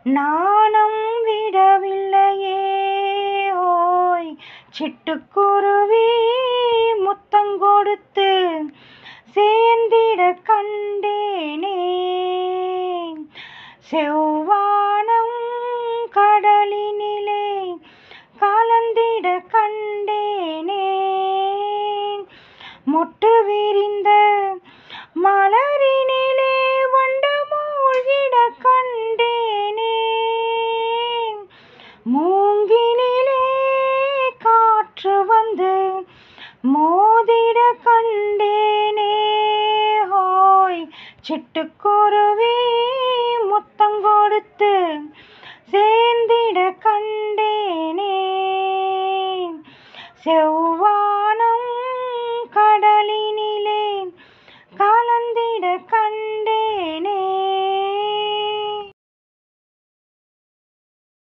நாணம் விடவில்லையே ஓய் சிட்டுக்குருவி முத்தங்கொடுத்து சேர்ந்திட கண்டேனே. செவ்வானம் கடலினிலே கலந்திட கண்டேனே. மொட்டு விரிந்த மலரினிலே வண்டு மூழ்கிட கண்டேனே. மூங்கினிலே காற்று வந்து மோதிட கண்டேனே. ஹோய் சிட்டுக்கு